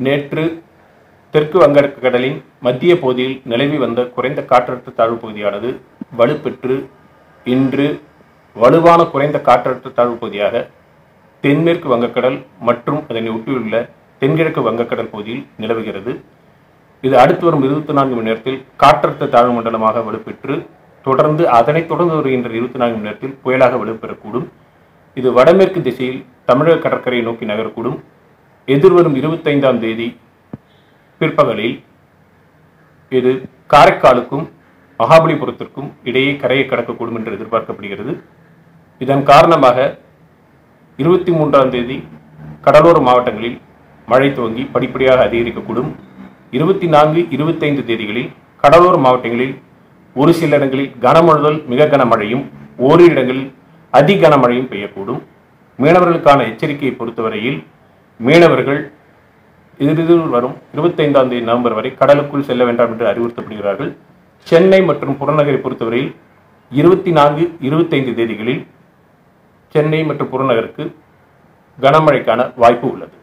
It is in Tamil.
நேற்று தெற்கு வங்கக்கடலின் மத்திய பகுதியில் நிலவி வந்த குறைந்த காற்றழுத்த தாழ்வு பகுதியானது வலுப்பெற்று இன்று வலுவான குறைந்த காற்றழுத்த தாழ்வு பகுதியாக தென்மேற்கு வங்கக்கடல் மற்றும் அதனை ஒட்டியுள்ள தென்கிழக்கு வங்கக்கடல் பகுதியில் நிலவுகிறது. இது அடுத்து வரும் 24 மணி நேரத்தில் காற்றழுத்த தாழ்வு மண்டலமாக வலுப்பெற்று தொடர்ந்து அதனைத் தொடர்ந்து வருகின்ற 24 மணி நேரத்தில் புயலாக வலுப்பெறக்கூடும். இது வடமேற்கு திசையில் தமிழக கடற்கரையை நோக்கி நகரக்கூடும். எதிர்வரும் 25ஆம் தேதி பிற்பகலில் இது காரைக்காலுக்கும் மகாபலிபுரத்திற்கும் இடையே கரையை கடக்கக்கூடும் என்று எதிர்பார்க்கப்படுகிறது. இதன் காரணமாக 23ஆம் தேதி கடலோர மாவட்டங்களில் மழை துவங்கி படிப்படியாக அதிகரிக்கக்கூடும். 24, 25 தேதிகளில் கடலோர மாவட்டங்களில் ஒரு சில இடங்களில் கனமழை மிக கனமழையும் ஓரிரு இடங்களில் அதி கனமழையும் பெய்யக்கூடும். மீனவர்களுக்கான எச்சரிக்கையை பொறுத்தவரையில் மீனவர்கள் எதிரில் வரும் 25ஆம் தேதி நவம்பர் வரை கடலுக்குள் செல்ல வேண்டாம் என்று அறிவுறுத்தப்படுகிறார்கள். சென்னை மற்றும் புறநகரை பொறுத்தவரையில் 24, 25 தேதிகளில் சென்னை மற்றும் புறநகருக்கு கனமழைக்கான வாய்ப்பு உள்ளது.